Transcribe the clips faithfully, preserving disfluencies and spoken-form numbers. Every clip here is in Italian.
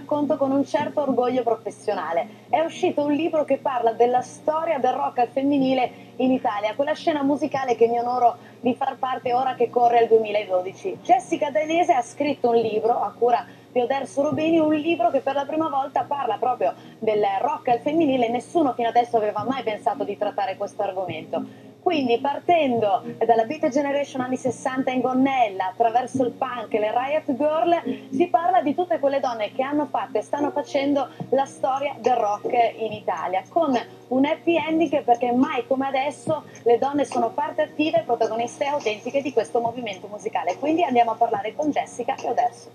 racconto con un certo orgoglio professionale. È uscito un libro che parla della storia del rock al femminile in Italia, quella scena musicale che mi onoro di far parte ora che corre al duemiladodici. Jessica Dainese ha scritto un libro a cura di Oderzo Rubini, un libro che per la prima volta parla proprio del rock al femminile. Nessuno fino adesso aveva mai pensato di trattare questo argomento. Quindi partendo dalla Beat Generation anni sessanta in gonnella, attraverso il punk e le Riot Girl, si parla di tutte quelle donne che hanno fatto e stanno facendo la storia del rock in Italia, con un happy ending perché mai come adesso le donne sono parte attiva e protagoniste autentiche di questo movimento musicale. Quindi andiamo a parlare con Jessica e Oderzo.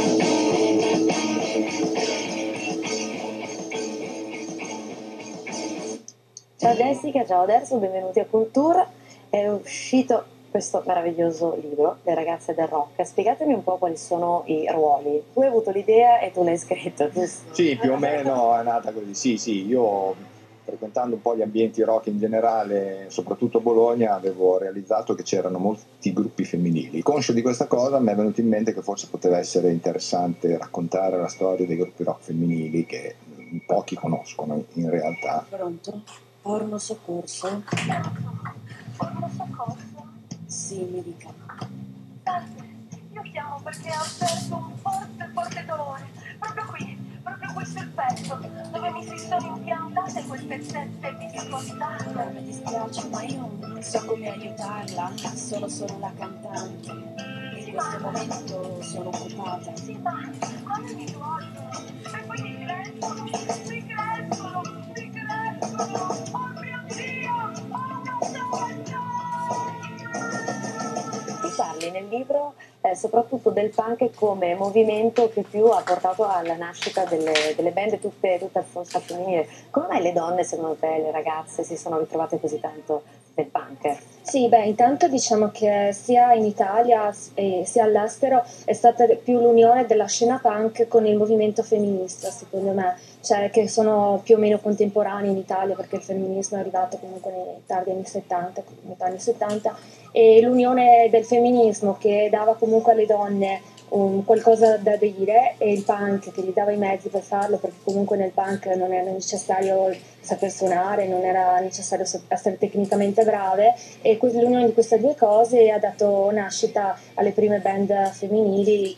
Ciao Jessica, ciao Oderzo, benvenuti a Cultura. È uscito questo meraviglioso libro, Le ragazze del rock. Spiegatemi un po' quali sono i ruoli. Tu hai avuto l'idea e tu l'hai scritto, giusto? Sì, più o meno è nata così. Sì, sì, io frequentando un po' gli ambienti rock in generale, soprattutto a Bologna, avevo realizzato che c'erano molti gruppi femminili. Conscio di questa cosa mi è venuto in mente che forse poteva essere interessante raccontare la storia dei gruppi rock femminili che pochi conoscono in realtà. Pronto? Porno soccorso? Porno soccorso? Sì, mi dica. Salve, io chiamo perché ho avverto un forte, forte dolore. Proprio qui, proprio qui sul petto, dove mi si sono impiantate queste sette viscosità. Mi dispiace, ma io non so come aiutarla. Sono solo la cantante. In Sì, questo ma... momento sono occupata. Sì, ma... ma mi ricordo. E poi mi crescono, mi crescono, mi crescono. Oh mio Dio! Oh mio Dio! Ti parli nel libro eh, soprattutto del punk come movimento che più ha portato alla nascita delle, delle band tutte, tutte a forza femminile. Come mai le donne, secondo te, le ragazze, si sono ritrovate così tanto nel punk? Sì, beh, intanto diciamo che sia in Italia e sia all'estero è stata più l'unione della scena punk con il movimento femminista, secondo me, cioè che sono più o meno contemporanei in Italia perché il femminismo è arrivato comunque nei tardi anni settanta, metà anni settanta, e l'unione del femminismo che dava comunque alle donne un qualcosa da dire e il punk che gli dava i mezzi per farlo, perché comunque nel punk non era necessario saper suonare, non era necessario essere tecnicamente brave, e l'unione di queste due cose ha dato nascita alle prime band femminili.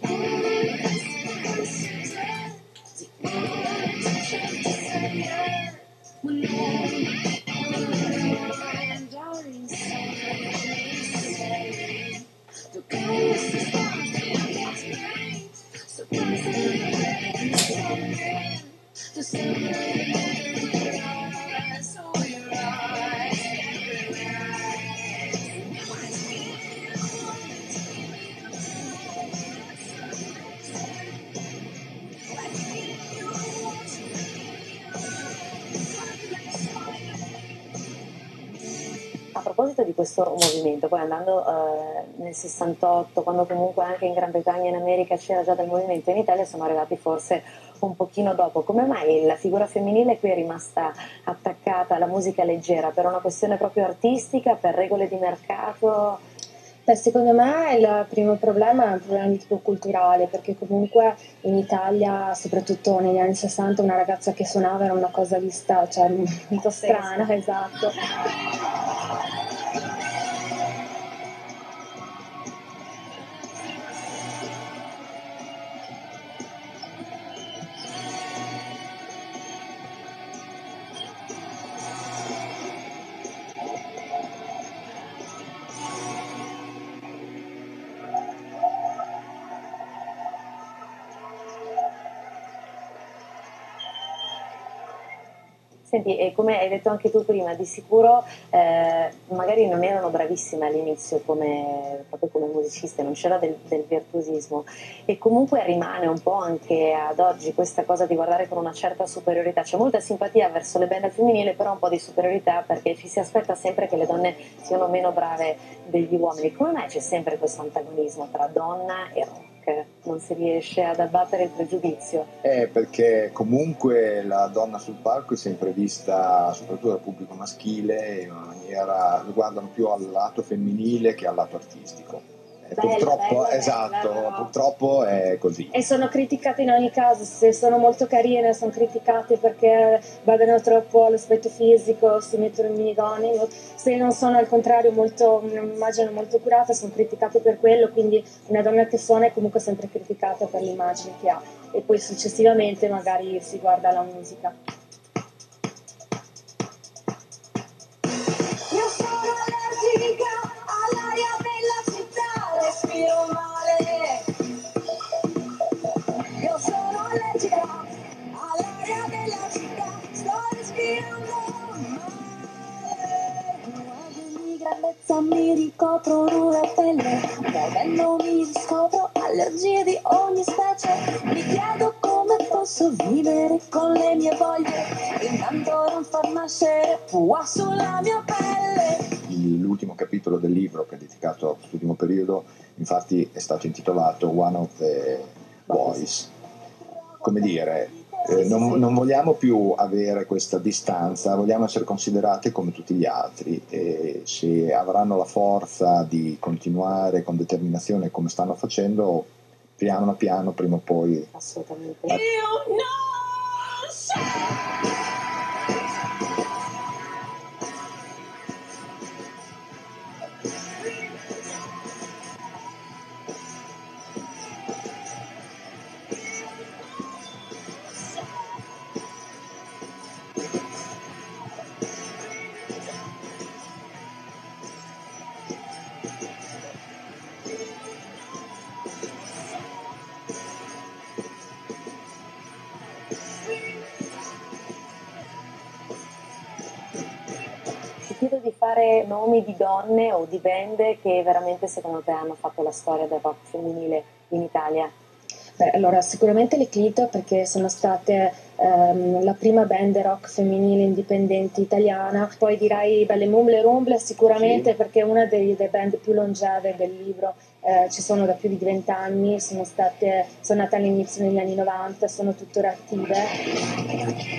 A proposito di questo movimento, poi andando eh, nel sessantotto, quando comunque anche in Gran Bretagna e in America c'era già del movimento, in Italia sono arrivati forse un pochino dopo. Come mai la figura femminile qui è rimasta attaccata alla musica leggera? Per una questione proprio artistica, per regole di mercato? Beh, secondo me il primo problema è un problema di tipo culturale, perché comunque in Italia, soprattutto negli anni sessanta, una ragazza che suonava era una cosa vista, cioè, molto strana, esatto. Senti, e come hai detto anche tu prima, di sicuro eh, magari non erano bravissime all'inizio come, proprio come musiciste, non c'era del, del virtuosismo, e comunque rimane un po' anche ad oggi questa cosa di guardare con una certa superiorità. C'è molta simpatia verso le band femminili, però un po' di superiorità perché ci si aspetta sempre che le donne siano meno brave degli uomini. Come mai c'è sempre questo antagonismo tra donna e rock? Non si riesce ad abbattere il pregiudizio? Eh, perché comunque la donna sul palco è sempre vista, soprattutto dal pubblico maschile, in una maniera, lo guardano più al lato femminile che al lato artistico. purtroppo, bella, esatto, bella, però... purtroppo è così. E sono criticate in ogni caso, se sono molto carine sono criticate perché badano troppo all'aspetto fisico, si mettono in minigoni, se non sono al contrario molto, un'immagine molto curata sono criticate per quello, quindi una donna che suona è comunque sempre criticata per l'immagine che ha e poi successivamente magari si guarda la musica. Io sono allergica all'aria della città, respiro male. Io sono allergica all'aria della città, sto respirando male. Guardo di grandezza mi ricoprono la pelle, muovendomi riscopro allergie di ogni specie. Mi chiedo come posso vivere con le mie voglie, intanto non far nascere pua sulla mia pelle. L'ultimo capitolo del libro che è dedicato a quest'ultimo periodo infatti è stato intitolato One of the Boys. Come dire, eh, non, non vogliamo più avere questa distanza, vogliamo essere considerate come tutti gli altri e se avranno la forza di continuare con determinazione come stanno facendo, piano piano prima o poi... Assolutamente. La... You know, say. Ti chiedo di fare nomi di donne o di band che veramente secondo te hanno fatto la storia del rock femminile in Italia. Beh, allora sicuramente le Clito perché sono state ehm, la prima band rock femminile indipendente italiana, poi direi Belle Mumble Rumble sicuramente sì. Perché è una delle, delle band più longeve del libro, eh, ci sono da più di vent'anni, sono state, sono nate all'inizio negli anni novanta, sono tuttora attive.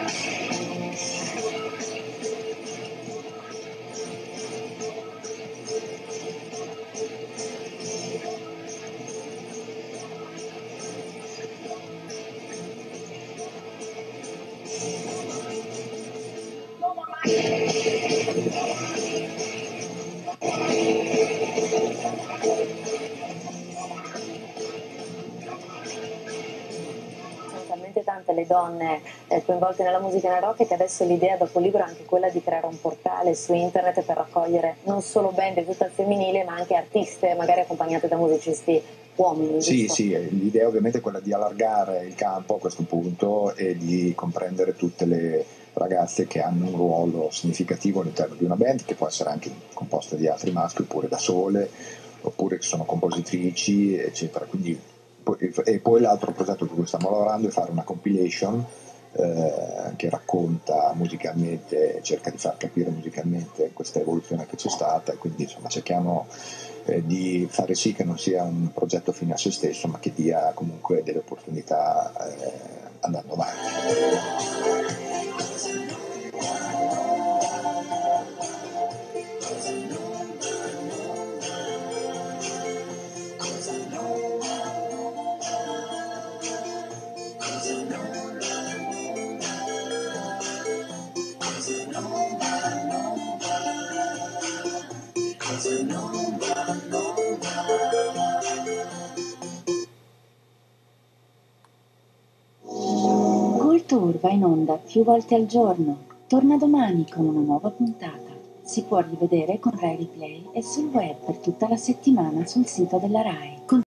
Sono talmente tante le donne eh, coinvolte nella musica e nel rock che adesso l'idea dopo il libro è anche quella di creare un portale su internet per raccogliere non solo band tutte al femminile ma anche artiste magari accompagnate da musicisti uomini. Sì, giusto? sì, l'idea ovviamente è quella di allargare il campo a questo punto e di comprendere tutte le ragazze che hanno un ruolo significativo all'interno di una band che può essere anche composta di altri maschi oppure da sole oppure che sono compositrici eccetera. Quindi, e poi l'altro progetto su cui stiamo lavorando è fare una compilation eh, che racconta musicalmente, cerca di far capire musicalmente questa evoluzione che c'è stata e quindi insomma cerchiamo eh, di fare sì che non sia un progetto fine a se stesso ma che dia comunque delle opportunità eh, andando avanti. Culture va in onda più volte al giorno. Torna domani con una nuova puntata. Si può rivedere con Rai Replay e sul web per tutta la settimana sul sito della Rai.